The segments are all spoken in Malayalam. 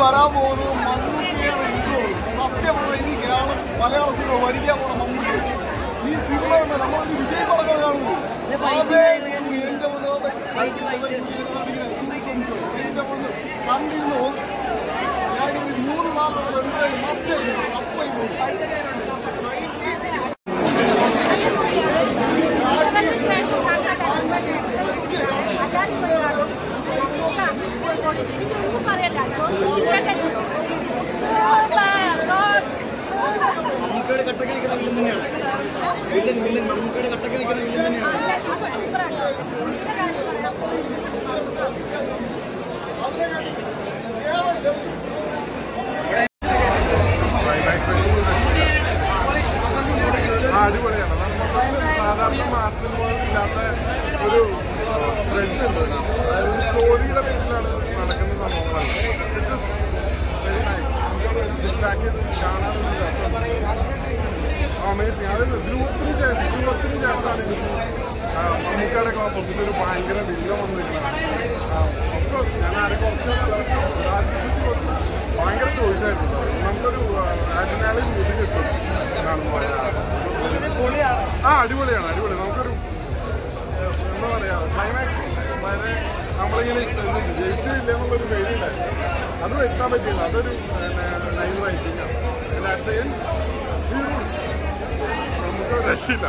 വരാൻ പോകുന്നത് മമ്മൂട്ടിയാണ്. സത്യമുള്ള ഇനി കേരളം മലയാള സിനിമ ഭരിക്കാൻ പോണ മമ്മൂട്ടി. ഈ സിനിമ ഉണ്ട് നമ്മളൊരു വിജയ് പടങ്ങൾ കാണുന്നു. എന്റെ മുന്ന് കണ്ടിരുന്നു. ഞാനൊരു 3 നാളുള്ള എന്തായാലും മസ്റ്റ് ആയിരുന്നു. അപ്പോ മമ്മൂക്കയുടെ കട്ടക്ക് നിൽക്കുന്ന വില്ലൻ തന്നെയാണ്. മമ്മൂക്കയുടെ കട്ടക്ക് നിൽക്കുന്ന വില്ലൻ തന്നെയാണ്. അടിപൊളിയാണ്. സാധാരണ മാസങ്ങളില്ലാത്ത ഒരു ട്രെൻഡ് ഉണ്ട്. അതായത് സ്റ്റോറിയുടെ പേരിലാണ് നടക്കുന്ന സംഭവങ്ങളാണ്. Very nice. കാണാനൊരു രസം. അമേസിങ്. അതായത് ധ്രുവത്തിന് ശേഷമാണ് എനിക്ക് മമ്മൂക്കയുടെ ഓപ്പോസിറ്റ് ഒരു ഭയങ്കര വില്ലം വന്നിരിക്കുന്നത്. ഓഫ്കോഴ്സ് ഞാൻ ആരെ കുറച്ചല്ല, ഭയങ്കര ചോയ്സ് ആയിട്ടുണ്ട്. നമുക്കൊരു അഡിനാളിൽ ഇത് കിട്ടും കാണുമ്പോൾ. അടിപൊളിയാണ്. നമുക്കൊരു എന്താ പറയാ, ക്ലൈമാക്സ് വരെ നമ്മളിങ്ങനെ ജയിച്ചില്ല എന്നുള്ളൊരു പേടിയുണ്ടായിരുന്നു. അത് എത്താൻ പറ്റില്ല. അതൊരു ലൈവ് റൈറ്റിംഗ് ആണ്. നമുക്ക് രക്ഷയില്ല.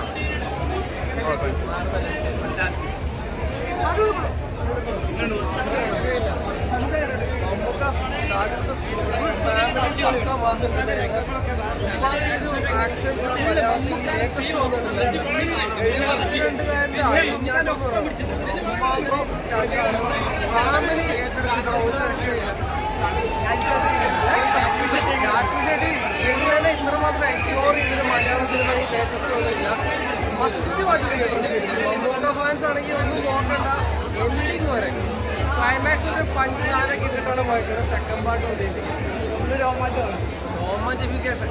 ഇത്രമാത്രം എക്സ്പ്ലോർ ചെയ്തിട്ട് മലയാള സിനിമയിൽ ലേറ്റസ്റ്റ് ഒന്നുമില്ല. ഫസ്റ്റ് പാട്ടിൽ മമ്മൂക്ക ഫാൻസ് ആണെങ്കിൽ ഒന്നും നോക്കണ്ട, എൻഡിങ് വരെ ക്ലൈമാക്സിൽ പഞ്ചസാരൊക്കെ ഇട്ടിട്ടാണ് വായിക്കുന്നത്. സെക്കൻഡ് പാർട്ട് ഉദ്ദേശിക്കുന്നത് റോമാഞ്ചിഫിക്കേഷൻ.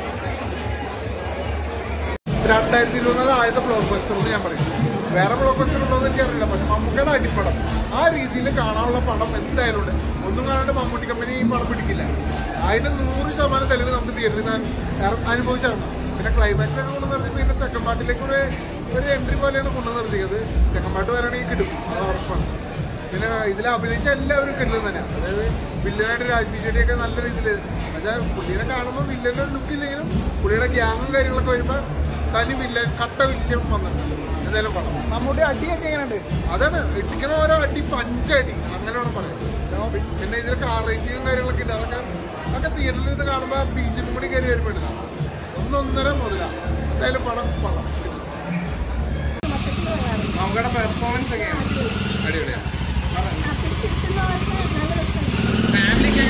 2020 ആദ്യത്തെ ബ്ലോക്ക് ബസ്റ്റർ എന്ന് ഞാൻ പറയും. വേറെ ബ്ലോക്ക് ബസ്റ്റർ ഉണ്ടോ എന്ന് എനിക്കറിയില്ല. പക്ഷെ മമ്മൂക്കയുടെ അടിപ്പടം ആ രീതിയിൽ കാണാനുള്ള പടം എന്തായാലും ഉണ്ട്. ഒന്നും കാണാണ്ട് മമ്മൂട്ടി കമ്പനി ഈ പടം പിടിക്കില്ല. അതിന് 100% തെളിവ് നമുക്ക് തിയേറ്ററിൽ അനുഭവിച്ചാണ്. പിന്നെ ക്ലൈമാക്സ് കൊണ്ടു നിർത്തി. പിന്നെ സെക്കൻഡ് പാർട്ടിലേക്ക് ഒരു എൻട്രി പോലെയാണ് കൊണ്ടു നിർത്തിയത്. സെക്കൻഡ് പാർട്ട് വരാണെങ്കിൽ കിട്ടും, അത് ഉറപ്പാണ്. പിന്നെ ഇതിൽ അഭിനയിച്ച എല്ലാവരും കിട്ടുന്നത് തന്നെയാണ്. അതായത് വില്ലനായിട്ട് രാജ്ബിജെഡിയൊക്കെ നല്ല രീതിയിൽ, അതായത് പുള്ളിനെ കാണുമ്പോൾ വില്ലൻ്റെ ഒരു ലുക്കില്ലെങ്കിലും പുള്ളിയുടെ ഗ്യാങ്ങും കാര്യങ്ങളൊക്കെ വരുമ്പോൾ തനി വില്ലൻ, കട്ട വില്ലൻ വന്നിട്ടുണ്ട്. എന്തായാലും പടം മമ്മൂട്ടി അടിയൊക്കെ എങ്ങനെയുണ്ട്? അതാണ് ഇടിക്കണ ഓരോ അടി, പഞ്ചടി അങ്ങനെ വേണം പറയുന്നത്. പിന്നെ ഇതിൽ കാർ റേസിങ്ങും കാര്യങ്ങളൊക്കെ ഉണ്ട്. അതൊക്കെ തിയേറ്ററിൽ ഇത് കാണുമ്പോൾ ബീജിനും കൂടി കയറി വരുമ്പോഴില്ല. 1.5 മുതലാണ്. എന്തായാലും പടം നമുക്കടെ പെർഫോമൻസ് ഒക്കെയാണ് അടിപൊളിയാണ്. ഫാമിലിക്ക്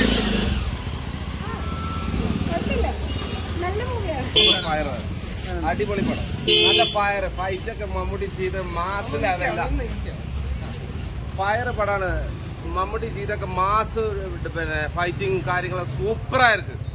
അടിപൊളി പടം. നല്ല ഫയർ ഫൈറ്റൊക്കെ മമ്മൂട്ടി ചെയ്ത് മാസ് ലെവലല്ല. ഫയർ പടമാണ് മമ്മൂട്ടി ചെയ്തൊക്കെ മാസ്. പിന്നെ ഫൈറ്റിങ് കാര്യങ്ങളൊക്കെ സൂപ്പറായിരിക്കും.